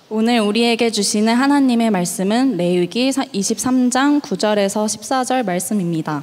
오늘 우리에게 주시는 하나님의 말씀은 레위기 23장 9절에서 14절 말씀입니다.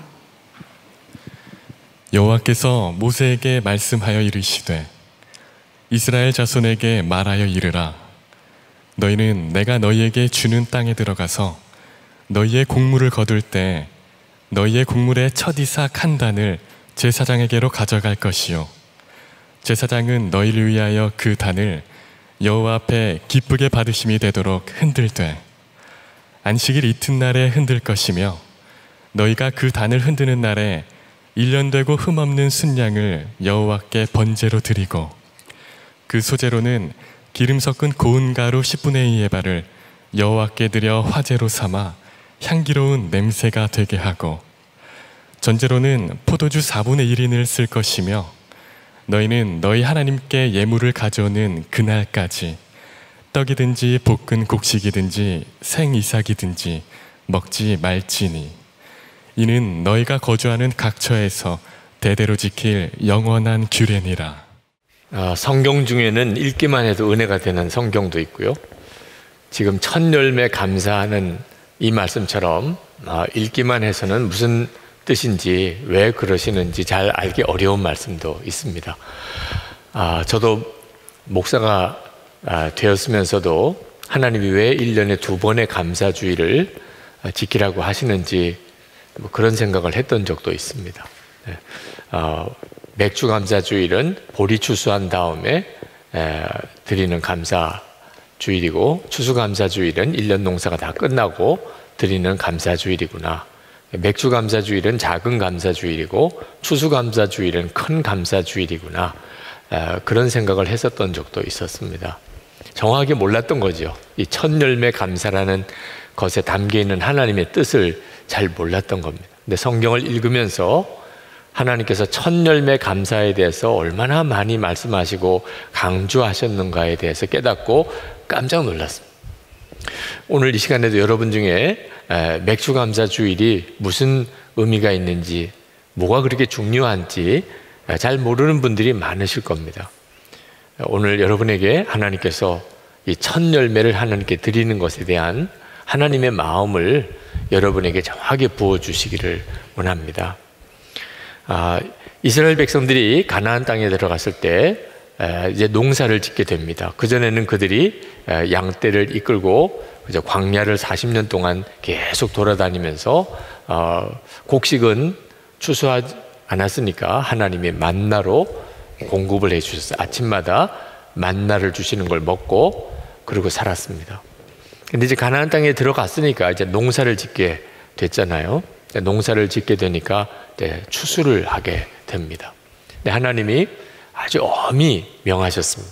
여호와께서 모세에게 말씀하여 이르시되 이스라엘 자손에게 말하여 이르라. 너희는 내가 너희에게 주는 땅에 들어가서 너희의 곡물을 거둘 때 너희의 곡물의 첫 이삭 한 단을 제사장에게로 가져갈 것이요 제사장은 너희를 위하여 그 단을 여호와 앞에 기쁘게 받으심이 되도록 흔들되 안식일 이튿날에 흔들 것이며 너희가 그 단을 흔드는 날에 1년 되고 흠없는 순양을 여호와께 번제로 드리고 그 소제로는 기름 섞은 고운 가루 10분의 2의 발을 여호와께 드려 화제로 삼아 향기로운 냄새가 되게 하고 전제로는 포도주 4분의 1인을 쓸 것이며 너희는 너희 하나님께 예물을 가져오는 그날까지 떡이든지 볶은 곡식이든지 생이삭이든지 먹지 말지니 이는 너희가 거주하는 각 처에서 대대로 지킬 영원한 규례니라. 성경 중에는 읽기만 해도 은혜가 되는 성경도 있고요. 지금 첫 열매 감사하는 이 말씀처럼 읽기만 해서는 무슨 뜻인지 왜 그러시는지 잘 알기 어려운 말씀도 있습니다. 저도 목사가 되었으면서도 하나님이 왜 1년에 2번의 감사주의를 지키라고 하시는지 그런 생각을 했던 적도 있습니다. 맥주 감사주일은 보리 추수한 다음에 드리는 감사주일이고 추수감사주일은 1년 농사가 다 끝나고 드리는 감사주일이구나. 맥주 감사주일은 작은 감사주일이고 추수감사주일은 큰 감사주일이구나. 그런 생각을 했었던 적도 있었습니다. 정확하게 몰랐던 거죠. 이 첫 열매 감사라는 것에 담겨있는 하나님의 뜻을 잘 몰랐던 겁니다. 근데 성경을 읽으면서 하나님께서 첫 열매 감사에 대해서 얼마나 많이 말씀하시고 강조하셨는가에 대해서 깨닫고 깜짝 놀랐습니다. 오늘 이 시간에도 여러분 중에 맥주 감사 주일이 무슨 의미가 있는지, 뭐가 그렇게 중요한지 잘 모르는 분들이 많으실 겁니다. 오늘 여러분에게 하나님께서 이 첫 열매를 하나님께 드리는 것에 대한 하나님의 마음을 여러분에게 정확하게 부어주시기를 원합니다. 이스라엘 백성들이 가나안 땅에 들어갔을 때 이제 농사를 짓게 됩니다. 그전에는 그들이 양떼를 이끌고 광야를 40년 동안 계속 돌아다니면서 곡식은 추수하지 않았으니까 하나님이 만나로 공급을 해주셨어요. 아침마다 만나를 주시는 걸 먹고 그러고 살았습니다. 근데 이제 가나안 땅에 들어갔으니까 이제 농사를 짓게 됐잖아요. 농사를 짓게 되니까 추수를 하게 됩니다. 근데 하나님이 아주 엄히 명하셨습니다.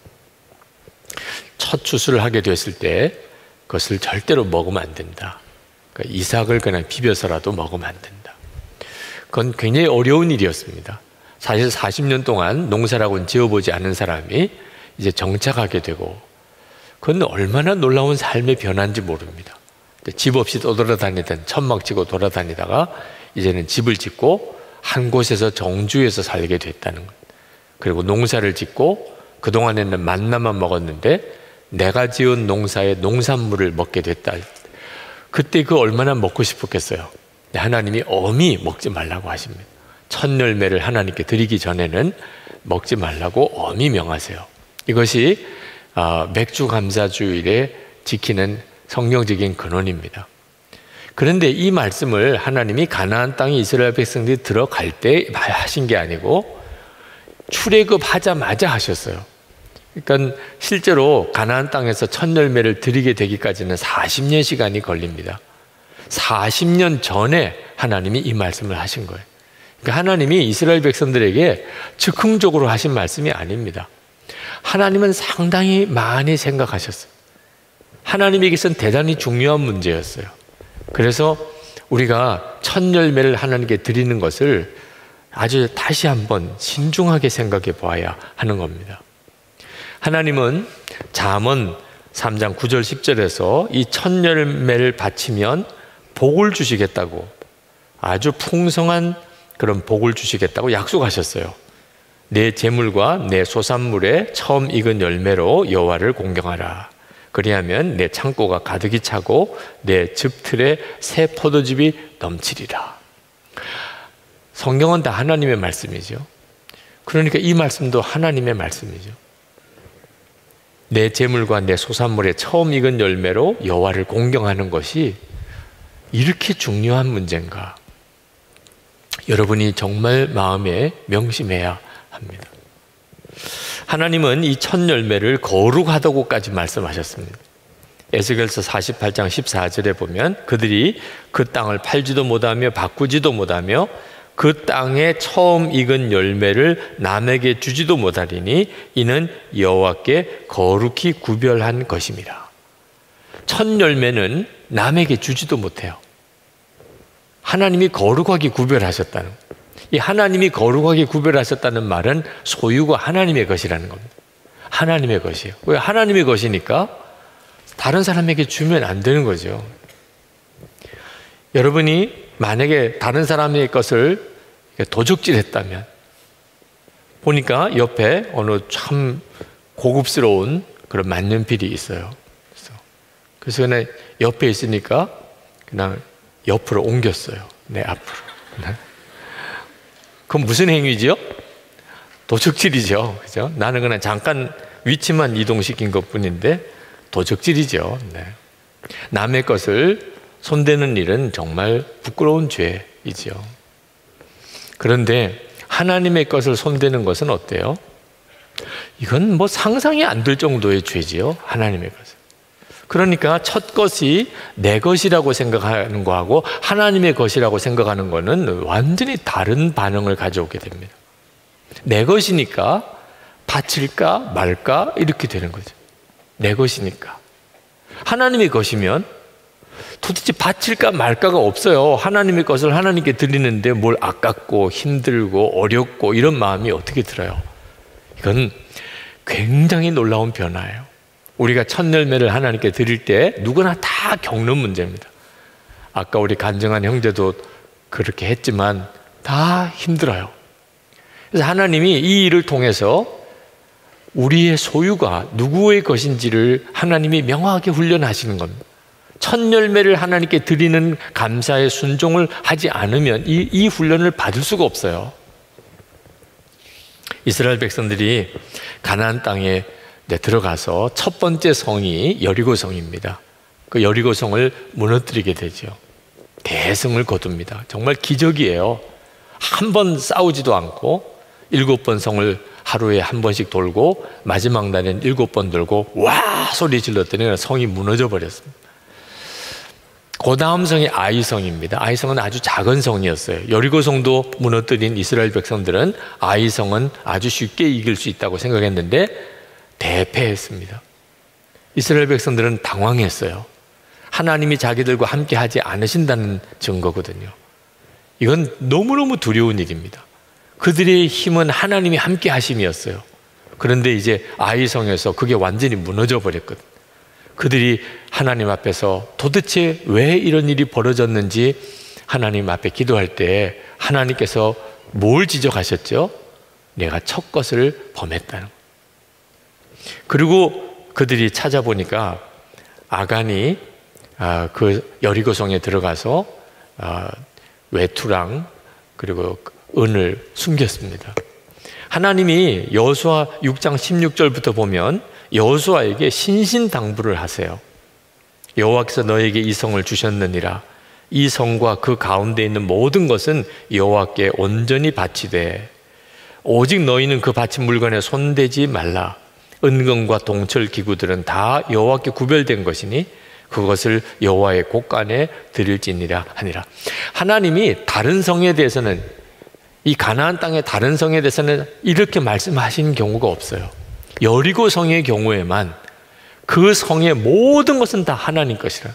첫 추수를 하게 됐을 때 그것을 절대로 먹으면 안 된다. 그러니까 이삭을 그냥 비벼서라도 먹으면 안 된다. 그건 굉장히 어려운 일이었습니다. 사실 40년 동안 농사라고는 지어보지 않은 사람이 이제 정착하게 되고 그건 얼마나 놀라운 삶의 변화인지 모릅니다. 집 없이 떠돌아다니던 천막 치고 돌아다니다가 이제는 집을 짓고 한 곳에서 정주해서 살게 됐다는 것. 그리고 농사를 짓고 그동안에는 만나만 먹었는데 내가 지은 농사의 농산물을 먹게 됐다. 그때 그 얼마나 먹고 싶었겠어요. 하나님이 엄히 먹지 말라고 하십니다. 첫 열매를 하나님께 드리기 전에는 먹지 말라고 엄히 명하세요. 이것이 맥주 감사주일에 지키는 성경적인 근원입니다. 그런데 이 말씀을 하나님이 가나안 땅에 이스라엘 백성들이 들어갈 때 하신 게 아니고 출애굽하자마자 하셨어요. 그러니까 실제로 가나안 땅에서 첫 열매를 드리게 되기까지는 40년 시간이 걸립니다. 40년 전에 하나님이 이 말씀을 하신 거예요. 그러니까 하나님이 이스라엘 백성들에게 즉흥적으로 하신 말씀이 아닙니다. 하나님은 상당히 많이 생각하셨어요. 하나님에게서는 대단히 중요한 문제였어요. 그래서 우리가 첫 열매를 하나님께 드리는 것을 아주 다시 한번 신중하게 생각해 보아야 하는 겁니다. 하나님은 잠언 3장 9절 10절에서 이 첫 열매를 바치면 복을 주시겠다고, 아주 풍성한 그런 복을 주시겠다고 약속하셨어요. 내 재물과 내 소산물에 처음 익은 열매로 여호와를 공경하라. 그리하면 내 창고가 가득히 차고 내 즙틀에 새 포도즙이 넘치리라. 성경은 다 하나님의 말씀이죠. 그러니까 이 말씀도 하나님의 말씀이죠. 내 재물과 내 소산물의 처음 익은 열매로 여호와를 공경하는 것이 이렇게 중요한 문제인가? 여러분이 정말 마음에 명심해야 합니다. 하나님은 이 첫 열매를 거룩하다고까지 말씀하셨습니다. 에스겔서 48장 14절에 보면 그들이 그 땅을 팔지도 못하며 바꾸지도 못하며 그 땅에 처음 익은 열매를 남에게 주지도 못하리니 이는 여호와께 거룩히 구별한 것입니다. 첫 열매는 남에게 주지도 못해요. 하나님이 거룩하게 구별하셨다는 거예요. 이 하나님이 거룩하게 구별하셨다는 말은 소유가 하나님의 것이라는 겁니다. 하나님의 것이에요. 왜 하나님의 것이니까 다른 사람에게 주면 안 되는 거죠. 여러분이 만약에 다른 사람의 것을 도적질했다면, 보니까 옆에 어느 참 고급스러운 그런 만년필이 있어요. 그래서 그냥 옆에 있으니까 그냥 옆으로 옮겼어요. 내 앞으로. 그건 무슨 행위죠? 도적질이죠. 그죠? 나는 그냥 잠깐 위치만 이동시킨 것 뿐인데 도적질이죠. 네. 남의 것을 손대는 일은 정말 부끄러운 죄이죠. 그런데 하나님의 것을 손대는 것은 어때요? 이건 뭐 상상이 안 될 정도의 죄지요. 하나님의 것을. 그러니까 첫 것이 내 것이라고 생각하는 거하고 하나님의 것이라고 생각하는 거는 완전히 다른 반응을 가져오게 됩니다. 내 것이니까 바칠까 말까 이렇게 되는 거죠. 내 것이니까. 하나님의 것이면 도대체 바칠까 말까가 없어요. 하나님의 것을 하나님께 드리는데 뭘 아깝고 힘들고 어렵고 이런 마음이 어떻게 들어요? 이건 굉장히 놀라운 변화예요. 우리가 첫 열매를 하나님께 드릴 때 누구나 다 겪는 문제입니다. 아까 우리 간증한 형제도 그렇게 했지만 다 힘들어요. 그래서 하나님이 이 일을 통해서 우리의 소유가 누구의 것인지를 하나님이 명확하게 훈련하시는 겁니다. 첫 열매를 하나님께 드리는 감사의 순종을 하지 않으면 이 훈련을 받을 수가 없어요. 이스라엘 백성들이 가나안 땅에 들어가서 첫 번째 성이 여리고성입니다. 그 여리고성을 무너뜨리게 되죠. 대승을 거둡니다. 정말 기적이에요. 한 번 싸우지도 않고 7번 성을 하루에 한 번씩 돌고 마지막 날엔 7번 돌고 와 소리 질렀더니 성이 무너져 버렸습니다. 그 다음 성이 아이성입니다. 아이성은 아주 작은 성이었어요. 여리고성도 무너뜨린 이스라엘 백성들은 아이성은 아주 쉽게 이길 수 있다고 생각했는데 대패했습니다. 이스라엘 백성들은 당황했어요. 하나님이 자기들과 함께 하지 않으신다는 증거거든요. 이건 너무너무 두려운 일입니다. 그들의 힘은 하나님이 함께 하심이었어요. 그런데 이제 아이성에서 그게 완전히 무너져 버렸거든요. 그들이 하나님 앞에서 도대체 왜 이런 일이 벌어졌는지 하나님 앞에 기도할 때 하나님께서 뭘 지적하셨죠? 내가 첫 것을 범했다는 거. 그리고 그들이 찾아보니까 아간이 그 여리고성에 들어가서 외투랑 그리고 은을 숨겼습니다. 하나님이 여호수아 6장 16절부터 보면 여호수아에게 신신당부를 하세요. 여호와께서 너에게 이 성을 주셨느니라. 이 성과 그 가운데 있는 모든 것은 여호와께 온전히 바치되 오직 너희는 그 바친 물건에 손대지 말라. 은금과 동철 기구들은 다 여호와께 구별된 것이니 그것을 여호와의 곳간에 드릴지니라 하니라. 하나님이 다른 성에 대해서는, 이 가나안 땅의 다른 성에 대해서는 이렇게 말씀하신 경우가 없어요. 여리고 성의 경우에만 그 성의 모든 것은 다 하나님 것이라.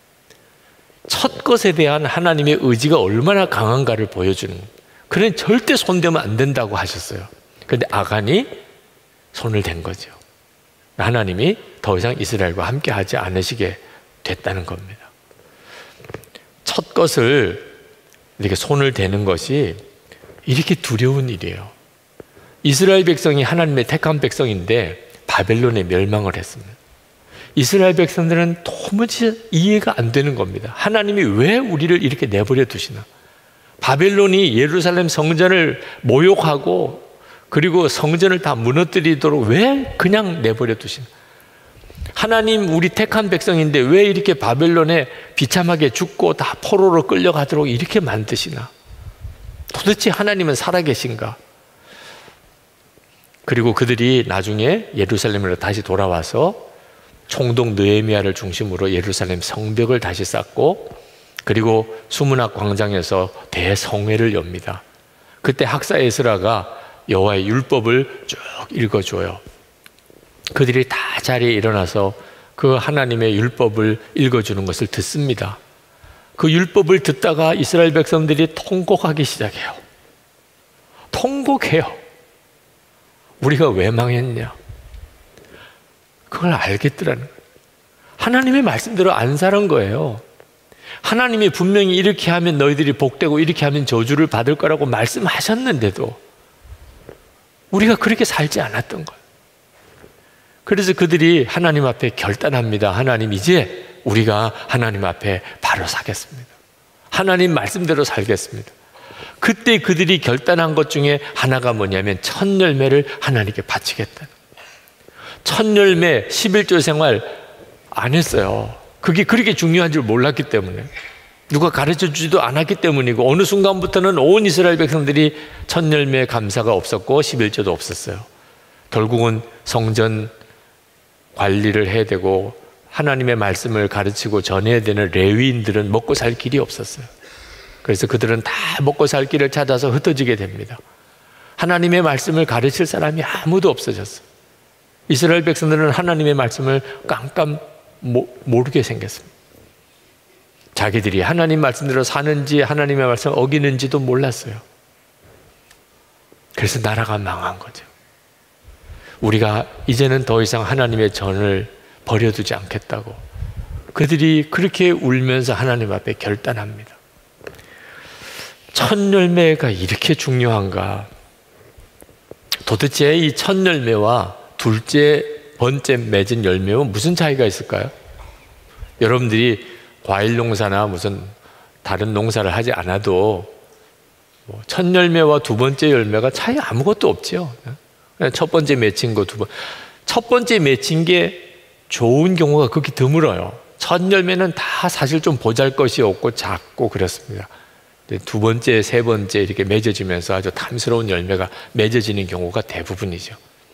첫 것에 대한 하나님의 의지가 얼마나 강한가를 보여주는 거예요. 그러니 절대 손대면 안 된다고 하셨어요. 그런데 아간이 손을 댄 거죠. 하나님이 더 이상 이스라엘과 함께 하지 않으시게 됐다는 겁니다. 첫 것을 이렇게 손을 대는 것이 이렇게 두려운 일이에요. 이스라엘 백성이 하나님의 택한 백성인데 바벨론에 멸망을 했습니다. 이스라엘 백성들은 도무지 이해가 안 되는 겁니다. 하나님이 왜 우리를 이렇게 내버려 두시나? 바벨론이 예루살렘 성전을 모욕하고 그리고 성전을 다 무너뜨리도록 왜 그냥 내버려 두시나? 하나님 우리 택한 백성인데 왜 이렇게 바벨론에 비참하게 죽고 다 포로로 끌려가도록 이렇게 만드시나? 도대체 하나님은 살아계신가? 그리고 그들이 나중에 예루살렘으로 다시 돌아와서 총독 느헤미야를 중심으로 예루살렘 성벽을 다시 쌓고 그리고 수문학 광장에서 대성회를 엽니다. 그때 학사 에스라가 여호와의 율법을 쭉 읽어줘요. 그들이 다 자리에 일어나서 그 하나님의 율법을 읽어주는 것을 듣습니다. 그 율법을 듣다가 이스라엘 백성들이 통곡하기 시작해요. 통곡해요. 우리가 왜 망했냐? 그걸 알겠더라는 거예요. 하나님의 말씀대로 안 사는 거예요. 하나님이 분명히 이렇게 하면 너희들이 복되고 이렇게 하면 저주를 받을 거라고 말씀하셨는데도 우리가 그렇게 살지 않았던 거예요. 그래서 그들이 하나님 앞에 결단합니다. 하나님, 이제 우리가 하나님 앞에 바로 서겠습니다. 하나님 말씀대로 살겠습니다. 그때 그들이 결단한 것 중에 하나가 뭐냐면 첫 열매를 하나님께 바치겠다. 첫 열매 11조 생활 안 했어요. 그게 그렇게 중요한 줄 몰랐기 때문에, 누가 가르쳐 주지도 않았기 때문이고, 어느 순간부터는 온 이스라엘 백성들이 첫 열매 감사가 없었고 11조도 없었어요. 결국은 성전 관리를 해야 되고 하나님의 말씀을 가르치고 전해야 되는 레위인들은 먹고 살 길이 없었어요. 그래서 그들은 다 먹고 살 길을 찾아서 흩어지게 됩니다. 하나님의 말씀을 가르칠 사람이 아무도 없어졌어요. 이스라엘 백성들은 하나님의 말씀을 깜깜 모르게 생겼습니다. 자기들이 하나님 말씀대로 사는지 하나님의 말씀을 어기는지도 몰랐어요. 그래서 나라가 망한 거죠. 우리가 이제는 더 이상 하나님의 전을 버려두지 않겠다고 그들이 그렇게 울면서 하나님 앞에 결단합니다. 첫 열매가 이렇게 중요한가? 도대체 이 첫 열매와 둘째, 번째 맺은 열매와 무슨 차이가 있을까요? 여러분들이 과일 농사나 무슨 다른 농사를 하지 않아도 첫 열매와 두 번째 열매가 차이 아무것도 없지요. 첫 번째 맺힌 거, 첫 번째 맺힌 게 좋은 경우가 극히 드물어요. 첫 열매는 다 사실 좀 보잘것이 없고 작고 그렇습니다. 두 번째, 세 번째 이렇게 맺어지면서 아주 탐스러운 열매가 맺어지는 경우가 대부분이죠.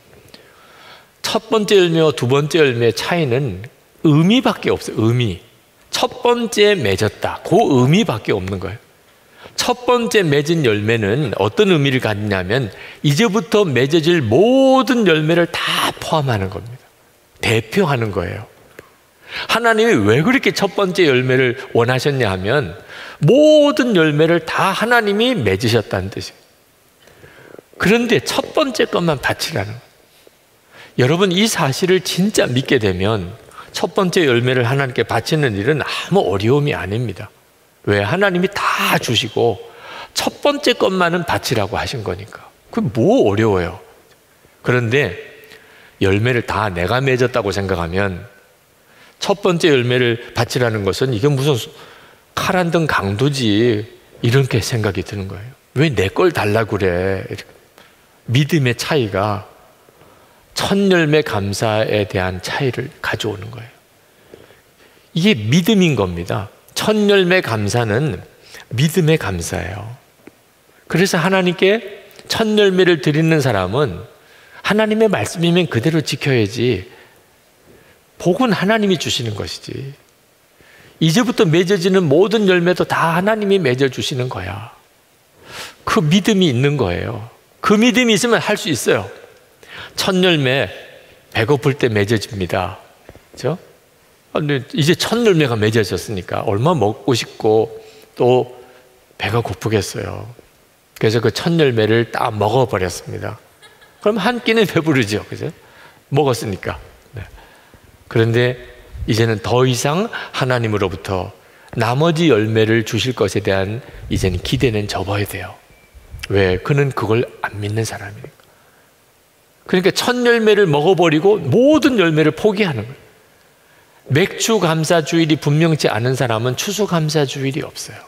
첫 번째 열매와 두 번째 열매의 차이는 의미밖에 없어요. 의미. 첫 번째 맺었다, 그 의미밖에 없는 거예요. 첫 번째 맺은 열매는 어떤 의미를 갖냐면 이제부터 맺어질 모든 열매를 다 포함하는 겁니다. 대표하는 거예요. 하나님이 왜 그렇게 첫 번째 열매를 원하셨냐 하면 모든 열매를 다 하나님이 맺으셨다는 뜻이에요. 그런데 첫 번째 것만 바치라는 거예요. 여러분, 이 사실을 진짜 믿게 되면 첫 번째 열매를 하나님께 바치는 일은 아무 어려움이 아닙니다. 왜? 하나님이 다 주시고 첫 번째 것만은 바치라고 하신 거니까. 그게 뭐 어려워요. 그런데 열매를 다 내가 맺었다고 생각하면 첫 번째 열매를 바치라는 것은 이게 무슨 칼 한 등 강도지, 이렇게 생각이 드는 거예요. 왜 내 걸 달라고 그래? 믿음의 차이가 첫 열매 감사에 대한 차이를 가져오는 거예요. 이게 믿음인 겁니다. 첫 열매 감사는 믿음의 감사예요. 그래서 하나님께 첫 열매를 드리는 사람은 하나님의 말씀이면 그대로 지켜야지, 복은 하나님이 주시는 것이지, 이제부터 맺어지는 모든 열매도 다 하나님이 맺어주시는 거야. 그 믿음이 있는 거예요. 그 믿음이 있으면 할 수 있어요. 첫 열매 배고플 때 맺어집니다. 그렇죠? 근데 이제 첫 열매가 맺어졌으니까 얼마나 먹고 싶고 또 배가 고프겠어요. 그래서 그 첫 열매를 딱 먹어버렸습니다. 그럼 한 끼는 배부르죠. 그죠? 먹었으니까. 네. 그런데 이제는 더 이상 하나님으로부터 나머지 열매를 주실 것에 대한 이제는 기대는 접어야 돼요. 왜? 그는 그걸 안 믿는 사람이니까. 그러니까 첫 열매를 먹어버리고 모든 열매를 포기하는 거예요. 맥추감사주일이 분명치 않은 사람은 추수감사주일이 없어요.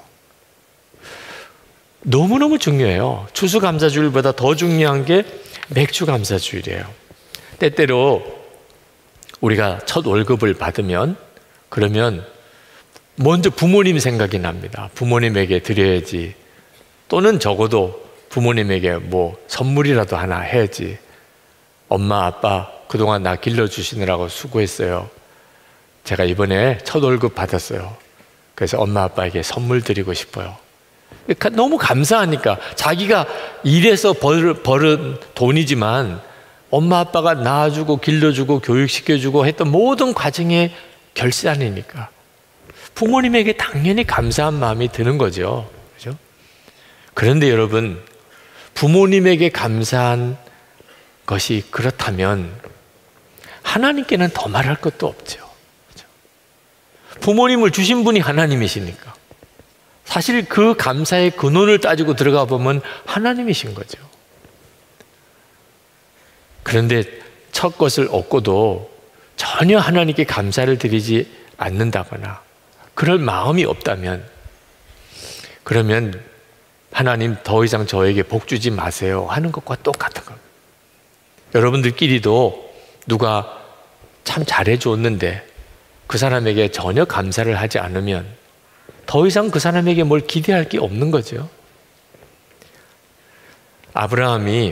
너무너무 중요해요. 추수감사주일보다 더 중요한 게 맥추감사주일이에요. 때때로 우리가 첫 월급을 받으면 그러면 먼저 부모님 생각이 납니다. 부모님에게 드려야지. 또는 적어도 부모님에게 뭐 선물이라도 하나 해야지. 엄마, 아빠 그동안 나 길러주시느라고 수고했어요. 제가 이번에 첫 월급 받았어요. 그래서 엄마, 아빠에게 선물 드리고 싶어요. 너무 감사하니까 자기가 일해서 벌은 돈이지만 엄마, 아빠가 낳아주고 길러주고 교육시켜주고 했던 모든 과정의 결산이니까 부모님에게 당연히 감사한 마음이 드는 거죠. 그죠? 그런데 여러분, 부모님에게 감사한 것이 그렇다면 하나님께는 더 말할 것도 없죠. 그죠? 부모님을 주신 분이 하나님이시니까 사실 그 감사의 근원을 따지고 들어가 보면 하나님이신 거죠. 그런데 첫 것을 얻고도 전혀 하나님께 감사를 드리지 않는다거나 그럴 마음이 없다면 그러면 하나님 더 이상 저에게 복 주지 마세요 하는 것과 똑같은 겁니다. 여러분들끼리도 누가 참 잘해줬는데 그 사람에게 전혀 감사를 하지 않으면 더 이상 그 사람에게 뭘 기대할 게 없는 거죠. 아브라함이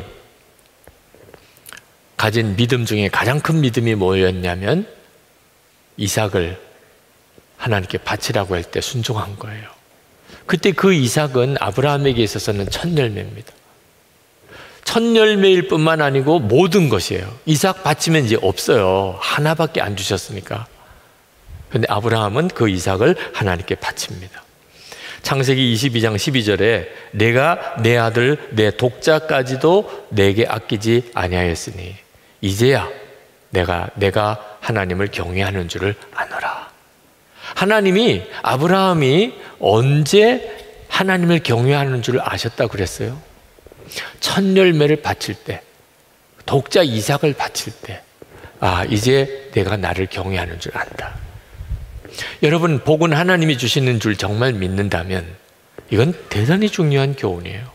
가진 믿음 중에 가장 큰 믿음이 뭐였냐면 이삭을 하나님께 바치라고 할 때 순종한 거예요. 그때 그 이삭은 아브라함에게 있어서는 첫 열매입니다. 첫 열매일 뿐만 아니고 모든 것이에요. 이삭 바치면 이제 없어요. 하나밖에 안 주셨으니까. 그런데 아브라함은 그 이삭을 하나님께 바칩니다. 창세기 22장 12절에 내가 내 아들 내 독자까지도 내게 아끼지 아니하였으니 이제야 내가 하나님을 경외하는 줄을 아노라. 하나님이 아브라함이 언제 하나님을 경외하는 줄을 아셨다고 그랬어요? 첫 열매를 바칠 때, 독자 이삭을 바칠 때, 이제 내가 나를 경외하는 줄 안다. 여러분, 복은 하나님이 주시는 줄 정말 믿는다면 이건 대단히 중요한 교훈이에요.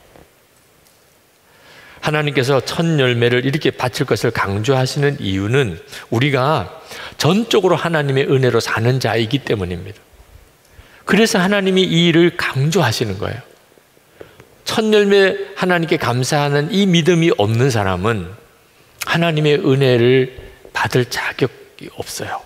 하나님께서 첫 열매를 이렇게 바칠 것을 강조하시는 이유는 우리가 전적으로 하나님의 은혜로 사는 자이기 때문입니다. 그래서 하나님이 이 일을 강조하시는 거예요. 첫 열매 하나님께 감사하는 이 믿음이 없는 사람은 하나님의 은혜를 받을 자격이 없어요.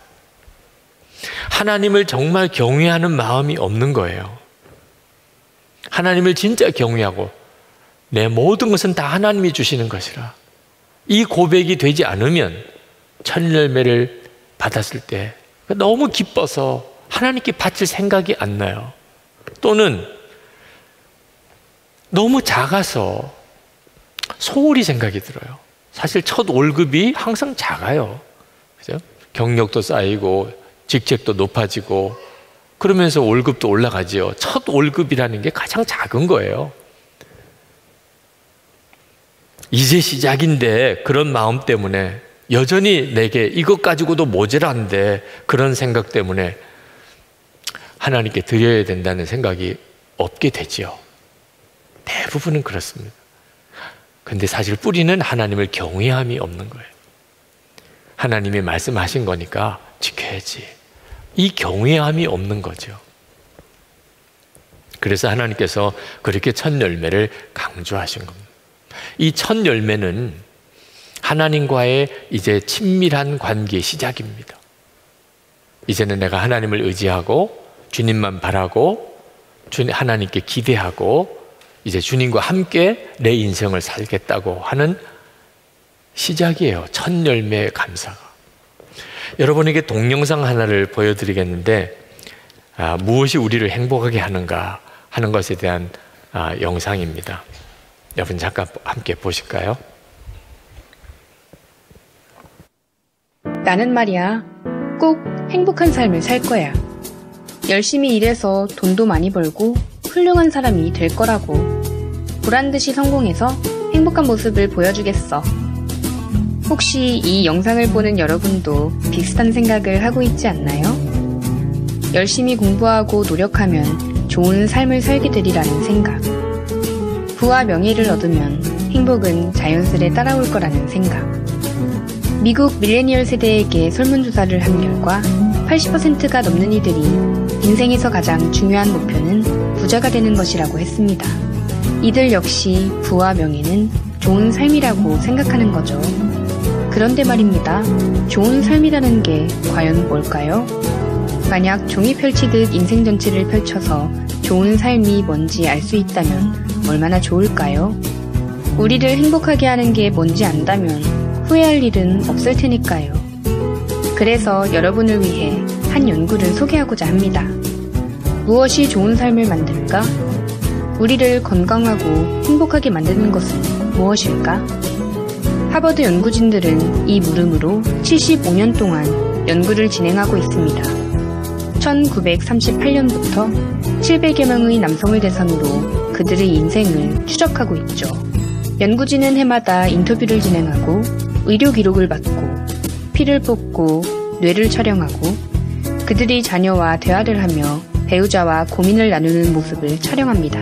하나님을 정말 경외하는 마음이 없는 거예요. 하나님을 진짜 경외하고 내 모든 것은 다 하나님이 주시는 것이라 이 고백이 되지 않으면 첫 열매를 받았을 때 너무 기뻐서 하나님께 바칠 생각이 안 나요. 또는 너무 작아서 소홀히 생각이 들어요. 사실 첫 월급이 항상 작아요. 그죠? 경력도 쌓이고 직책도 높아지고 그러면서 월급도 올라가지요. 첫 월급이라는 게 가장 작은 거예요. 이제 시작인데 그런 마음 때문에 여전히 내게 이것 가지고도 모자란데 그런 생각 때문에 하나님께 드려야 된다는 생각이 없게 되지요. 대부분은 그렇습니다. 근데 사실 뿌리는 하나님을 경외함이 없는 거예요. 하나님이 말씀하신 거니까 지켜야지. 이 경외함이 없는 거죠. 그래서 하나님께서 그렇게 첫 열매를 강조하신 겁니다. 이 첫 열매는 하나님과의 이제 친밀한 관계의 시작입니다. 이제는 내가 하나님을 의지하고 주님만 바라고 하나님께 기대하고 이제 주님과 함께 내 인생을 살겠다고 하는 시작이에요. 첫 열매의 감사가. 여러분에게 동영상 하나를 보여드리겠는데 무엇이 우리를 행복하게 하는가 하는 것에 대한 영상입니다. 여러분 잠깐 함께 보실까요? 나는 말이야, 꼭 행복한 삶을 살 거야. 열심히 일해서 돈도 많이 벌고 훌륭한 사람이 될 거라고. 보란듯이 성공해서 행복한 모습을 보여주겠어. 혹시 이 영상을 보는 여러분도 비슷한 생각을 하고 있지 않나요? 열심히 공부하고 노력하면 좋은 삶을 살게 되리라는 생각. 부와 명예를 얻으면 행복은 자연스레 따라올 거라는 생각. 미국 밀레니얼 세대에게 설문조사를 한 결과 80%가 넘는 이들이 인생에서 가장 중요한 목표는 부자가 되는 것이라고 했습니다. 이들 역시 부와 명예는 좋은 삶이라고 생각하는 거죠. 그런데 말입니다. 좋은 삶이라는 게 과연 뭘까요? 만약 종이 펼치듯 인생 전체를 펼쳐서 좋은 삶이 뭔지 알 수 있다면 얼마나 좋을까요? 우리를 행복하게 하는 게 뭔지 안다면 후회할 일은 없을 테니까요. 그래서 여러분을 위해 한 연구를 소개하고자 합니다. 무엇이 좋은 삶을 만들까? 우리를 건강하고 행복하게 만드는 것은 무엇일까? 하버드 연구진들은 이 물음으로 75년 동안 연구를 진행하고 있습니다. 1938년부터 700여 명의 남성을 대상으로 그들의 인생을 추적하고 있죠. 연구진은 해마다 인터뷰를 진행하고 의료 기록을 받고 피를 뽑고 뇌를 촬영하고 그들이 자녀와 대화를 하며 배우자와 고민을 나누는 모습을 촬영합니다.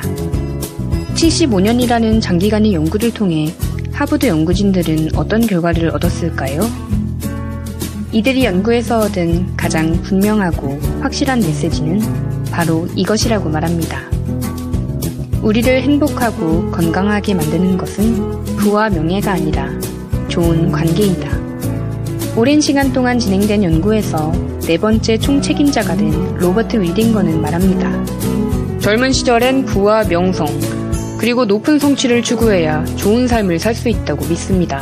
75년이라는 장기간의 연구를 통해 하버드 연구진들은 어떤 결과를 얻었을까요? 이들이 연구에서 얻은 가장 분명하고 확실한 메시지는 바로 이것이라고 말합니다. 우리를 행복하고 건강하게 만드는 것은 부와 명예가 아니라 좋은 관계이다. 오랜 시간 동안 진행된 연구에서 네 번째 총책임자가 된 로버트 위딩거는 말합니다. 젊은 시절엔 부와 명성, 그리고 높은 성취를 추구해야 좋은 삶을 살 수 있다고 믿습니다.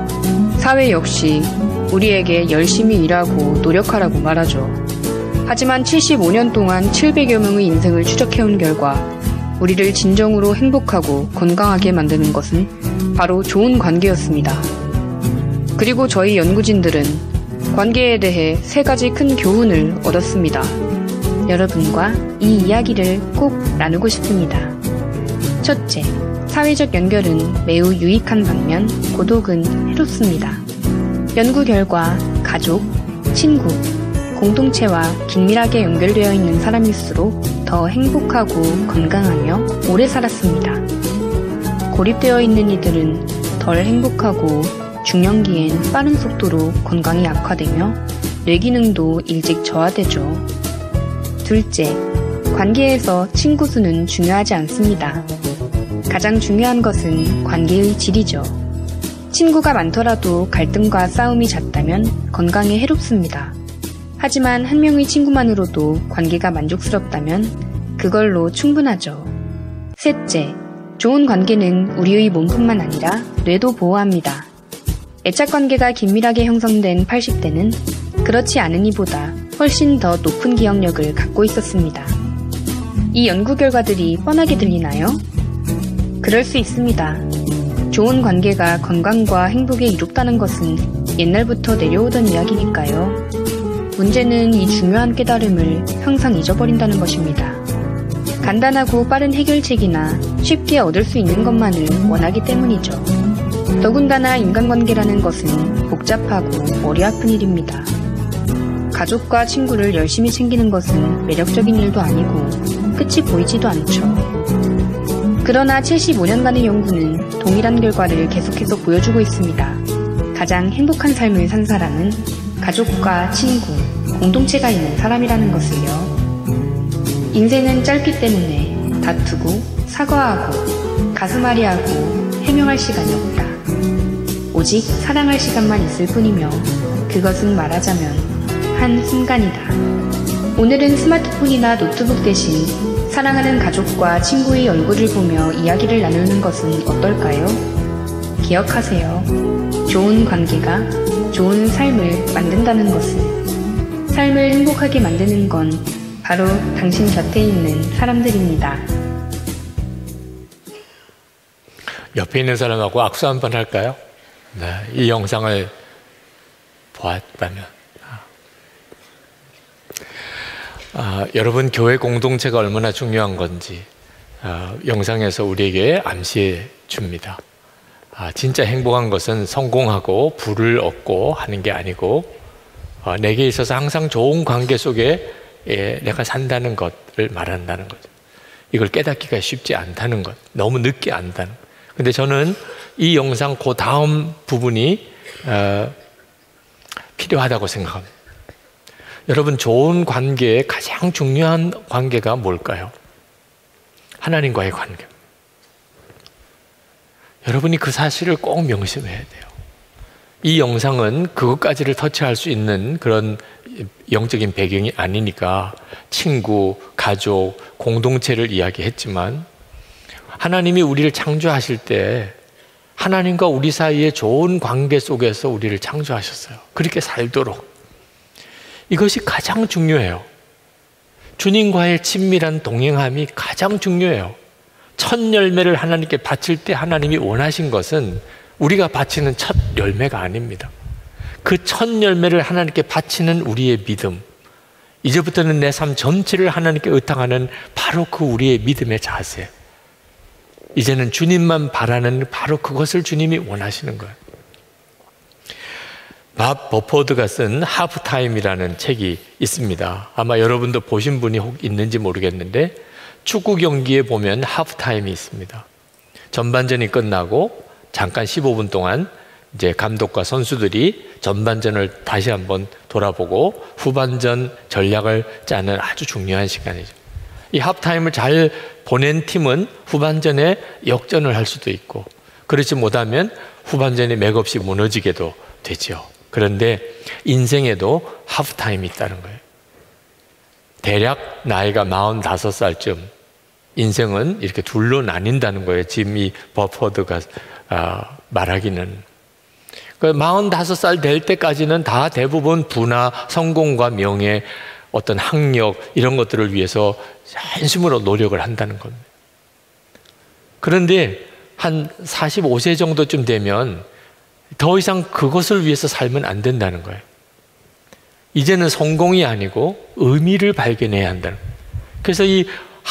사회 역시 우리에게 열심히 일하고 노력하라고 말하죠. 하지만 75년 동안 700여 명의 인생을 추적해온 결과 우리를 진정으로 행복하고 건강하게 만드는 것은 바로 좋은 관계였습니다. 그리고 저희 연구진들은 관계에 대해 세 가지 큰 교훈을 얻었습니다. 여러분과 이 이야기를 꼭 나누고 싶습니다. 첫째, 사회적 연결은 매우 유익한 반면 고독은 해롭습니다. 연구 결과 가족, 친구, 공동체와 긴밀하게 연결되어 있는 사람일수록 더 행복하고 건강하며 오래 살았습니다. 고립되어 있는 이들은 덜 행복하고 중년기엔 빠른 속도로 건강이 악화되며 뇌기능도 일찍 저하되죠. 둘째, 관계에서 친구 수는 중요하지 않습니다. 가장 중요한 것은 관계의 질이죠. 친구가 많더라도 갈등과 싸움이 잦다면 건강에 해롭습니다. 하지만 한 명의 친구만으로도 관계가 만족스럽다면 그걸로 충분하죠. 셋째, 좋은 관계는 우리의 몸뿐만 아니라 뇌도 보호합니다. 애착 관계가 긴밀하게 형성된 80대는 그렇지 않은 이보다 훨씬 더 높은 기억력을 갖고 있었습니다. 이 연구 결과들이 뻔하게 들리나요? 그럴 수 있습니다. 좋은 관계가 건강과 행복에 이롭다는 것은 옛날부터 내려오던 이야기니까요. 문제는 이 중요한 깨달음을 항상 잊어버린다는 것입니다. 간단하고 빠른 해결책이나 쉽게 얻을 수 있는 것만을 원하기 때문이죠. 더군다나 인간관계라는 것은 복잡하고 머리 아픈 일입니다. 가족과 친구를 열심히 챙기는 것은 매력적인 일도 아니고 끝이 보이지도 않죠. 그러나 75년간의 연구는 동일한 결과를 계속해서 보여주고 있습니다. 가장 행복한 삶을 산 사람은 가족과 친구, 공동체가 있는 사람이라는 것을요. 인생은 짧기 때문에 다투고 사과하고 가슴앓이하고 해명할 시간이 없다. 오직 사랑할 시간만 있을 뿐이며 그것은 말하자면 한순간이다. 오늘은 스마트폰이나 노트북 대신 사랑하는 가족과 친구의 얼굴을 보며 이야기를 나누는 것은 어떨까요? 기억하세요. 좋은 관계가 좋은 삶을 만든다는 것을. 삶을 행복하게 만드는 건 바로 당신 곁에 있는 사람들입니다. 옆에 있는 사람하고 악수 한번 할까요? 네, 이 영상을 보았다면. 여러분, 교회 공동체가 얼마나 중요한 건지 영상에서 우리에게 암시해 줍니다. 진짜 행복한 것은 성공하고 부를 얻고 하는 게 아니고 내게 있어서 항상 좋은 관계 속에 내가 산다는 것을 말한다는 거죠. 이걸 깨닫기가 쉽지 않다는 것, 너무 늦게 안다는 것. 근데 저는 이 영상 그 다음 부분이 필요하다고 생각합니다. 여러분, 좋은 관계의 가장 중요한 관계가 뭘까요? 하나님과의 관계. 여러분이 그 사실을 꼭 명심해야 돼요. 이 영상은 그것까지를 터치할 수 있는 그런 영적인 배경이 아니니까 친구, 가족, 공동체를 이야기했지만 하나님이 우리를 창조하실 때 하나님과 우리 사이의 좋은 관계 속에서 우리를 창조하셨어요. 그렇게 살도록. 이것이 가장 중요해요. 주님과의 친밀한 동행함이 가장 중요해요. 첫 열매를 하나님께 바칠 때 하나님이 원하신 것은 우리가 바치는 첫 열매가 아닙니다. 그 첫 열매를 하나님께 바치는 우리의 믿음, 이제부터는 내 삶 전체를 하나님께 의탁하는 바로 그 우리의 믿음의 자세, 이제는 주님만 바라는 바로 그것을 주님이 원하시는 거예요. 밥 버퍼드가 쓴 하프타임이라는 책이 있습니다. 아마 여러분도 보신 분이 혹 있는지 모르겠는데 축구 경기에 보면 하프타임이 있습니다. 전반전이 끝나고 잠깐 15분 동안 이제 감독과 선수들이 전반전을 다시 한번 돌아보고 후반전 전략을 짜는 아주 중요한 시간이죠. 이 하프타임을 잘 보낸 팀은 후반전에 역전을 할 수도 있고, 그렇지 못하면 후반전에 맥없이 무너지게도 되죠. 그런데 인생에도 하프타임이 있다는 거예요. 대략 나이가 45살쯤 인생은 이렇게 둘로 나뉜다는 거예요. 지금 이 버퍼드가 말하기는. 45살 될 때까지는 다 대부분 부나 성공과 명예, 어떤 학력 이런 것들을 위해서 한심으로 노력을 한다는 겁니다. 그런데 한 45세 정도쯤 되면 더 이상 그것을 위해서 살면 안 된다는 거예요. 이제는 성공이 아니고 의미를 발견해야 한다는 거예요. 그래서 이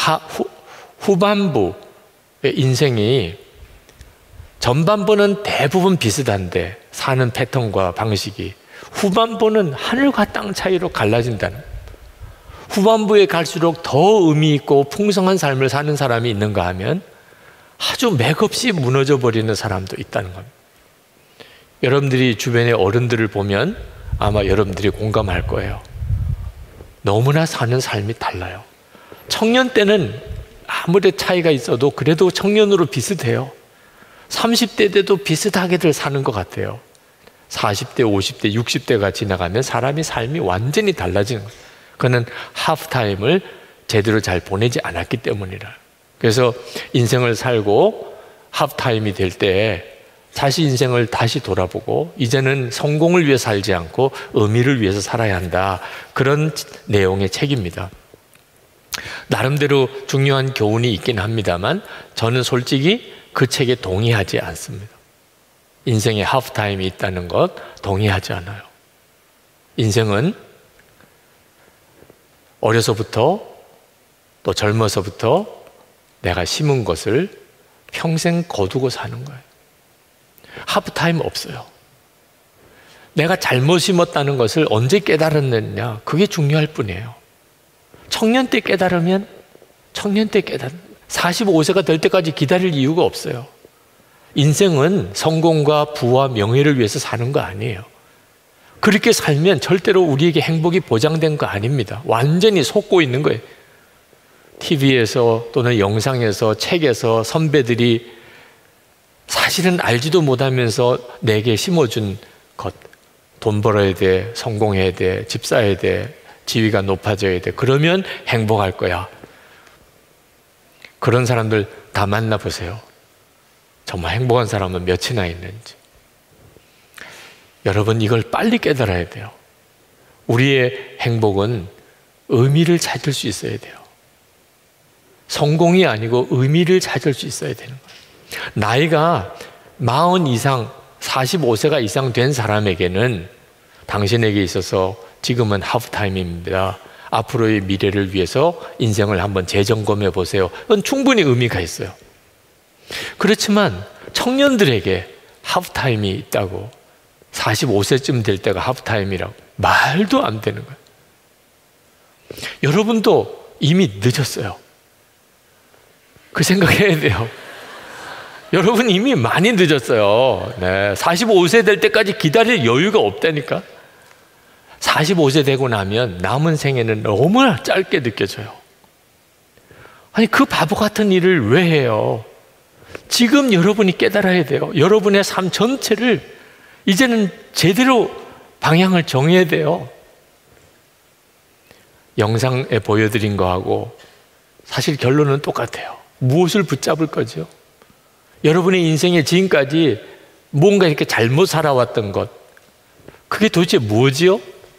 후반부의 인생이 전반부는 대부분 비슷한데 사는 패턴과 방식이 후반부는 하늘과 땅 차이로 갈라진다는 거예요. 후반부에 갈수록 더 의미 있고 풍성한 삶을 사는 사람이 있는가 하면 아주 맥없이 무너져 버리는 사람도 있다는 겁니다. 여러분들이 주변의 어른들을 보면 아마 여러분들이 공감할 거예요. 너무나 사는 삶이 달라요. 청년 때는 아무리 차이가 있어도 그래도 청년으로 비슷해요. 30대 때도 비슷하게들 사는 것 같아요. 40대, 50대, 60대가 지나가면 사람이 삶이 완전히 달라지는 거예요. 그는 하프타임을 제대로 잘 보내지 않았기 때문이라. 그래서 인생을 살고 하프타임이 될 때 다시 인생을 다시 돌아보고 이제는 성공을 위해 살지 않고 의미를 위해서 살아야 한다. 그런 내용의 책입니다. 나름대로 중요한 교훈이 있긴 합니다만 저는 솔직히 그 책에 동의하지 않습니다. 인생에 하프타임이 있다는 것 동의하지 않아요. 인생은 어려서부터 또 젊어서부터 내가 심은 것을 평생 거두고 사는 거예요. 하프타임 없어요. 내가 잘못 심었다는 것을 언제 깨달았느냐, 그게 중요할 뿐이에요. 청년 때 깨달으면 청년 때 45세가 될 때까지 기다릴 이유가 없어요. 인생은 성공과 부와 명예를 위해서 사는 거 아니에요. 그렇게 살면 절대로 우리에게 행복이 보장된 거 아닙니다. 완전히 속고 있는 거예요. TV에서 또는 영상에서, 책에서 선배들이 사실은 알지도 못하면서 내게 심어준 것, 돈 벌어야 돼, 성공해야 돼, 집 사야 돼, 지위가 높아져야 돼, 그러면 행복할 거야. 그런 사람들 다 만나보세요. 정말 행복한 사람은 몇이나 있는지. 여러분, 이걸 빨리 깨달아야 돼요. 우리의 행복은 의미를 찾을 수 있어야 돼요. 성공이 아니고 의미를 찾을 수 있어야 되는 거예요. 나이가 40 이상, 45세가 이상 된 사람에게는 당신에게 있어서 지금은 하프타임입니다. 앞으로의 미래를 위해서 인생을 한번 재점검해 보세요. 그건 충분히 의미가 있어요. 그렇지만 청년들에게 하프타임이 있다고. 45세쯤 될 때가 하프타임이라고. 말도 안 되는 거예요. 여러분도 이미 늦었어요. 그 생각해야 돼요. 여러분 이미 많이 늦었어요. 네, 45세 될 때까지 기다릴 여유가 없다니까. 45세 되고 나면 남은 생애는 너무나 짧게 느껴져요. 아니, 그 바보 같은 일을 왜 해요? 지금 여러분이 깨달아야 돼요. 여러분의 삶 전체를 이제는 제대로 방향을 정해야 돼요. 영상에 보여드린 거하고 사실 결론은 똑같아요. 무엇을 붙잡을 거죠? 여러분의 인생에 지금까지 뭔가 이렇게 잘못 살아왔던 것, 그게 도대체 뭐지요?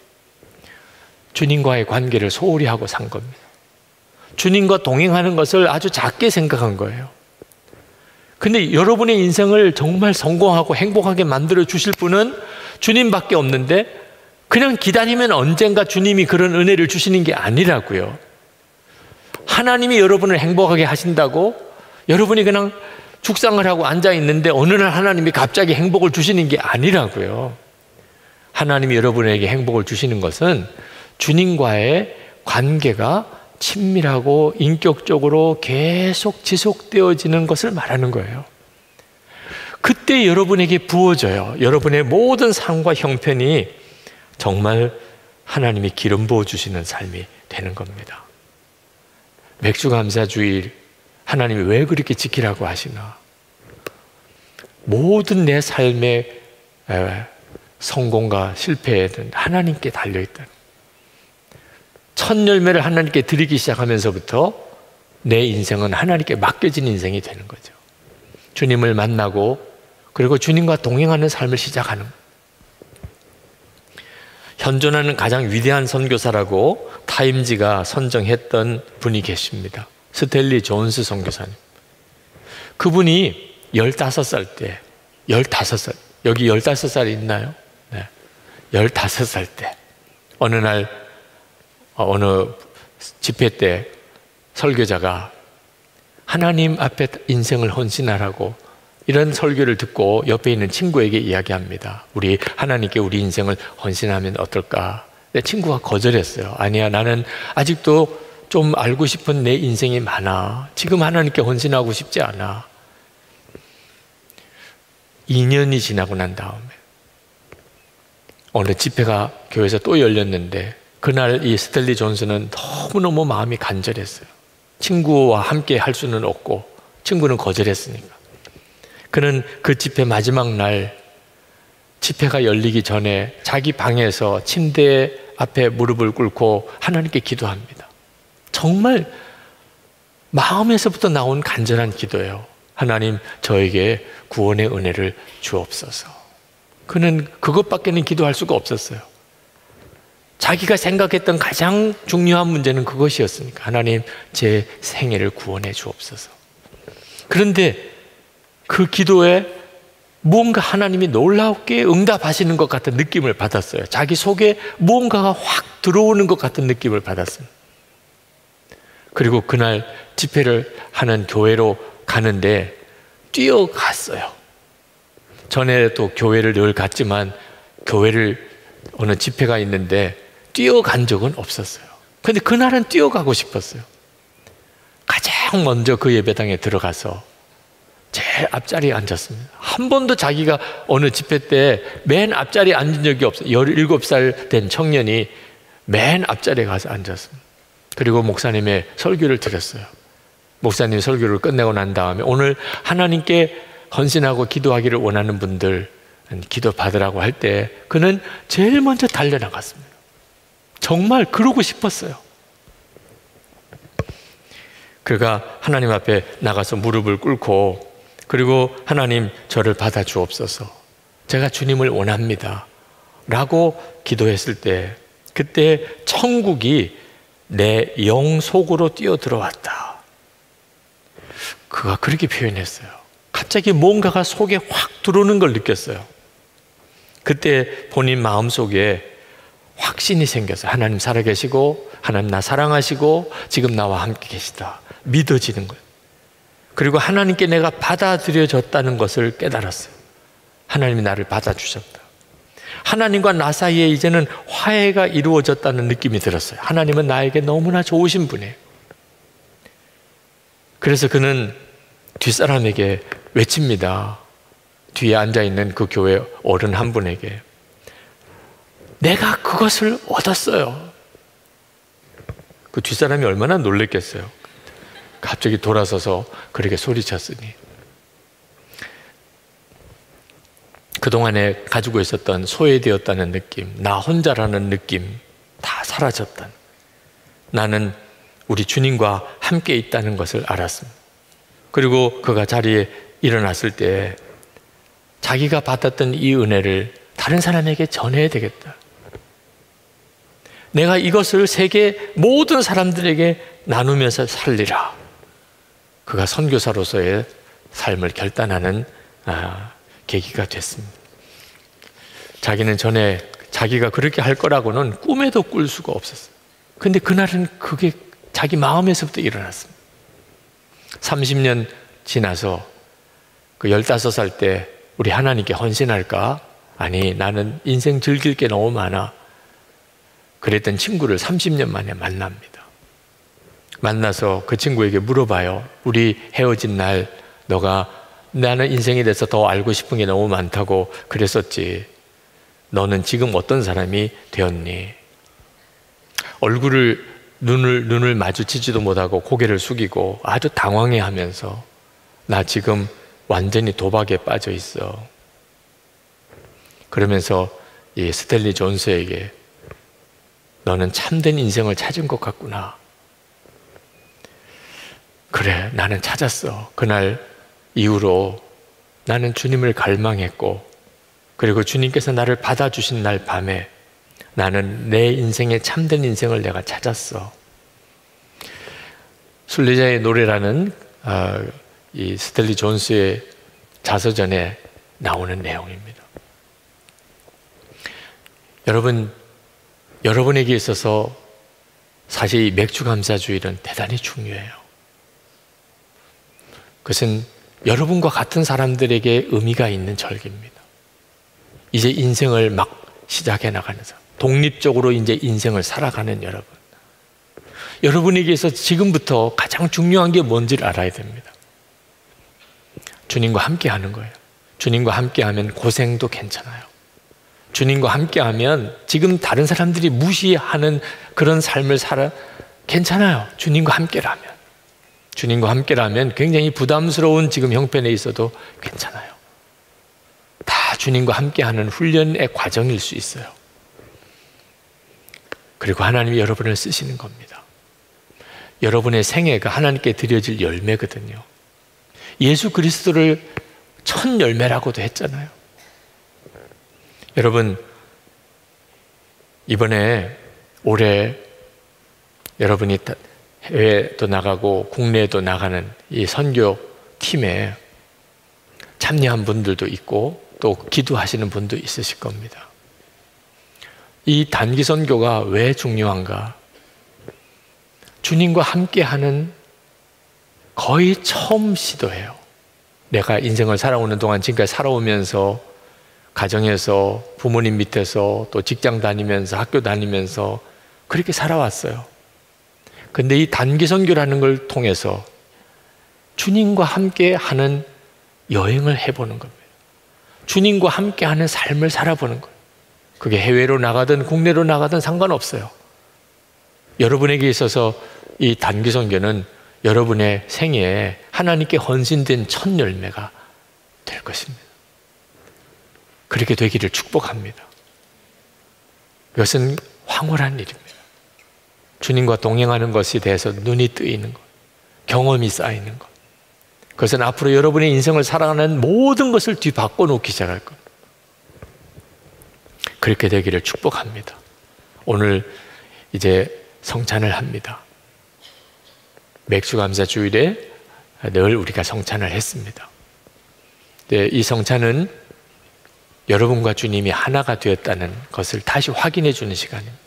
주님과의 관계를 소홀히 하고 산 겁니다. 주님과 동행하는 것을 아주 작게 생각한 거예요. 근데 여러분의 인생을 정말 성공하고 행복하게 만들어 주실 분은 주님밖에 없는데, 그냥 기다리면 언젠가 주님이 그런 은혜를 주시는 게 아니라고요. 하나님이 여러분을 행복하게 하신다고 여러분이 그냥 죽상을 하고 앉아 있는데 어느 날 하나님이 갑자기 행복을 주시는 게 아니라고요. 하나님이 여러분에게 행복을 주시는 것은 주님과의 관계가 친밀하고 인격적으로 계속 지속되어지는 것을 말하는 거예요. 그때 여러분에게 부어져요. 여러분의 모든 삶과 형편이 정말 하나님이 기름 부어주시는 삶이 되는 겁니다. 맥주감사주일, 하나님이 왜 그렇게 지키라고 하시나? 모든 내 삶의 성공과 실패에는 하나님께 달려있다. 첫 열매를 하나님께 드리기 시작하면서부터 내 인생은 하나님께 맡겨진 인생이 되는 거죠. 주님을 만나고 그리고 주님과 동행하는 삶을 시작하는 거예요. 현존하는 가장 위대한 선교사라고 타임지가 선정했던 분이 계십니다. 스탠리 존스 선교사님. 그분이 15살 때, 15살, 여기 15살이 있나요? 네. 15살 때 어느 날 어느 집회 때 설교자가 하나님 앞에 인생을 헌신하라고 이런 설교를 듣고 옆에 있는 친구에게 이야기합니다. 우리 하나님께 우리 인생을 헌신하면 어떨까? 내 친구가 거절했어요. 아니야, 나는 아직도 좀 알고 싶은 내 인생이 많아. 지금 하나님께 헌신하고 싶지 않아. 2년이 지나고 난 다음에 어느 집회가 교회에서 또 열렸는데 그날 이 스탠리 존스는 너무너무 마음이 간절했어요. 친구와 함께 할 수는 없고 친구는 거절했으니까. 그는 그 집회 마지막 날 집회가 열리기 전에 자기 방에서 침대 앞에 무릎을 꿇고 하나님께 기도합니다. 정말 마음에서부터 나온 간절한 기도예요. 하나님, 저에게 구원의 은혜를 주옵소서. 그는 그것밖에는 기도할 수가 없었어요. 자기가 생각했던 가장 중요한 문제는 그것이었으니까. 하나님, 제 생애를 구원해 주옵소서. 그런데 그 기도에 무언가 하나님이 놀랍게 응답하시는 것 같은 느낌을 받았어요. 자기 속에 무언가가 확 들어오는 것 같은 느낌을 받았습니다. 그리고 그날 집회를 하는 교회로 가는데 뛰어갔어요. 전에도 교회를 늘 갔지만 교회를 어느 집회가 있는데 뛰어간 적은 없었어요. 그런데 그날은 뛰어가고 싶었어요. 가장 먼저 그 예배당에 들어가서 제일 앞자리에 앉았습니다. 한 번도 자기가 어느 집회 때 맨 앞자리에 앉은 적이 없어요. 17살 된 청년이 맨 앞자리에 가서 앉았습니다. 그리고 목사님의 설교를 들었어요. 목사님 설교를 끝내고 난 다음에 오늘 하나님께 헌신하고 기도하기를 원하는 분들 기도 받으라고 할 때 그는 제일 먼저 달려나갔습니다. 정말 그러고 싶었어요. 그가 하나님 앞에 나가서 무릎을 꿇고 그리고 하나님, 저를 받아 주옵소서. 제가 주님을 원합니다. 라고 기도했을 때 그때 천국이 내 영 속으로 뛰어 들어왔다. 그가 그렇게 표현했어요. 갑자기 뭔가가 속에 확 들어오는 걸 느꼈어요. 그때 본인 마음속에 확신이 생겼어요. 하나님 살아계시고 하나님 나 사랑하시고 지금 나와 함께 계시다. 믿어지는 거예요. 그리고 하나님께 내가 받아들여졌다는 것을 깨달았어요. 하나님이 나를 받아주셨다. 하나님과 나 사이에 이제는 화해가 이루어졌다는 느낌이 들었어요. 하나님은 나에게 너무나 좋으신 분이에요. 그래서 그는 뒷사람에게 외칩니다. 뒤에 앉아있는 그 교회 어른 한 분에게, 내가 그것을 얻었어요. 그 뒷사람이 얼마나 놀랬겠어요. 갑자기 돌아서서 그렇게 소리쳤으니 그동안에 가지고 있었던 소외되었다는 느낌, 나 혼자라는 느낌 다 사라졌다. 나는 우리 주님과 함께 있다는 것을 알았습니다. 그리고 그가 자리에 일어났을 때 자기가 받았던 이 은혜를 다른 사람에게 전해야 되겠다. 내가 이것을 세계 모든 사람들에게 나누면서 살리라. 그가 선교사로서의 삶을 결단하는 계기가 됐습니다. 자기는 전에 자기가 그렇게 할 거라고는 꿈에도 꿀 수가 없었어요. 근데 그날은 그게 자기 마음에서부터 일어났습니다. 30년 지나서 그 15살 때 우리 하나님께 헌신할까? 아니, 나는 인생 즐길 게 너무 많아. 그랬던 친구를 30년 만에 만납니다. 만나서 그 친구에게 물어봐요. 우리 헤어진 날 너가 나는 인생에 대해서 더 알고 싶은 게 너무 많다고 그랬었지. 너는 지금 어떤 사람이 되었니? 눈을 마주치지도 못하고 고개를 숙이고 아주 당황해하면서 나 지금 완전히 도박에 빠져 있어. 그러면서 이 스탠리 존스에게 너는 참된 인생을 찾은 것 같구나. 그래, 나는 찾았어. 그날 이후로 나는 주님을 갈망했고, 그리고 주님께서 나를 받아주신 날 밤에 나는 내 인생의 참된 인생을 내가 찾았어. 순례자의 노래라는 이 스탠리 존스의 자서전에 나오는 내용입니다. 여러분, 여러분에게 있어서 사실 이 맥주감사주일은 대단히 중요해요. 그것은 여러분과 같은 사람들에게 의미가 있는 절기입니다. 이제 인생을 막 시작해 나가는 사람, 독립적으로 이제 인생을 살아가는 여러분, 여러분에게서 지금부터 가장 중요한 게 뭔지를 알아야 됩니다. 주님과 함께 하는 거예요. 주님과 함께 하면 고생도 괜찮아요. 주님과 함께 하면 지금 다른 사람들이 무시하는 그런 삶을 살아 괜찮아요. 주님과 함께라면. 주님과 함께라면 굉장히 부담스러운 지금 형편에 있어도 괜찮아요. 다 주님과 함께하는 훈련의 과정일 수 있어요. 그리고 하나님이 여러분을 쓰시는 겁니다. 여러분의 생애가 하나님께 드려질 열매거든요. 예수 그리스도를 첫 열매라고도 했잖아요. 여러분, 이번에 올해 여러분이 해외도 나가고 국내에도 나가는 이 선교 팀에 참여한 분들도 있고 또 기도하시는 분도 있으실 겁니다. 이 단기 선교가 왜 중요한가? 주님과 함께하는 거의 처음 시도예요. 내가 인생을 살아오는 동안 지금까지 살아오면서 가정에서 부모님 밑에서 또 직장 다니면서 학교 다니면서 그렇게 살아왔어요. 근데 이 단기 선교라는 걸 통해서 주님과 함께 하는 여행을 해보는 겁니다. 주님과 함께 하는 삶을 살아보는 거예요. 그게 해외로 나가든 국내로 나가든 상관없어요. 여러분에게 있어서 이 단기 선교는 여러분의 생애에 하나님께 헌신된 첫 열매가 될 것입니다. 그렇게 되기를 축복합니다. 이것은 황홀한 일입니다. 주님과 동행하는 것에 대해서 눈이 뜨이는 것, 경험이 쌓이는 것, 그것은 앞으로 여러분의 인생을 살아가는 모든 것을 뒤바꿔 놓기 시작할 겁니다. 그렇게 되기를 축복합니다. 오늘 이제 성찬을 합니다. 맥주감사주일에 늘 우리가 성찬을 했습니다. 네, 이 성찬은 여러분과 주님이 하나가 되었다는 것을 다시 확인해 주는 시간입니다.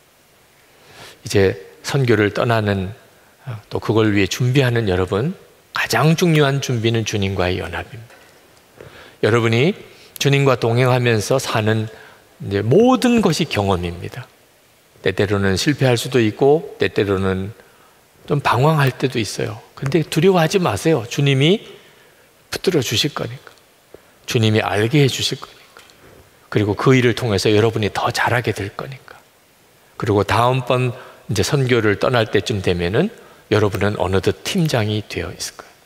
이제 선교를 떠나는 또 그걸 위해 준비하는 여러분, 가장 중요한 준비는 주님과의 연합입니다. 여러분이 주님과 동행하면서 사는 이제 모든 것이 경험입니다. 때때로는 실패할 수도 있고 때때로는 좀 방황할 때도 있어요. 근데 두려워하지 마세요. 주님이 붙들어 주실 거니까. 주님이 알게 해 주실 거니까. 그리고 그 일을 통해서 여러분이 더 잘하게 될 거니까. 그리고 다음번 이제 선교를 떠날 때쯤 되면은 여러분은 어느덧 팀장이 되어 있을 거예요.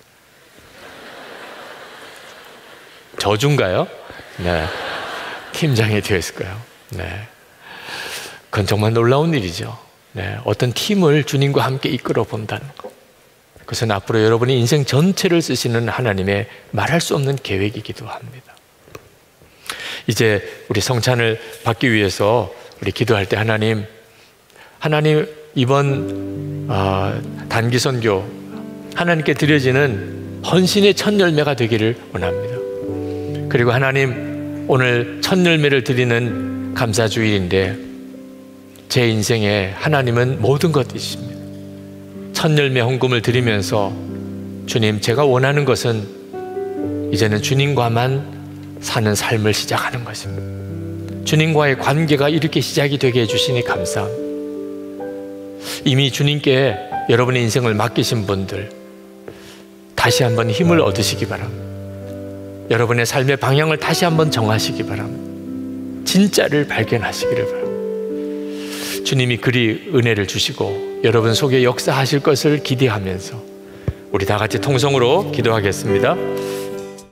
저주인가요? 네. 팀장이 되어 있을 거예요. 네. 그건 정말 놀라운 일이죠. 네. 어떤 팀을 주님과 함께 이끌어 본다는 것. 그것은 앞으로 여러분의 인생 전체를 쓰시는 하나님의 말할 수 없는 계획이기도 합니다. 이제 우리 성찬을 받기 위해서 우리 기도할 때 하나님 이번 단기 선교 하나님께 드려지는 헌신의 첫 열매가 되기를 원합니다. 그리고 하나님 오늘 첫 열매를 드리는 감사주일인데 제 인생에 하나님은 모든 것이십니다. 첫 열매 헌금을 드리면서 주님, 제가 원하는 것은 이제는 주님과만 사는 삶을 시작하는 것입니다. 주님과의 관계가 이렇게 시작이 되게 해주시니 감사합니다. 이미 주님께 여러분의 인생을 맡기신 분들 다시 한번 힘을 얻으시기 바랍니다. 여러분의 삶의 방향을 다시 한번 정하시기 바랍니다. 진짜를 발견하시기를 바랍니다. 주님이 그리 은혜를 주시고 여러분 속에 역사하실 것을 기대하면서 우리 다 같이 통성으로 기도하겠습니다.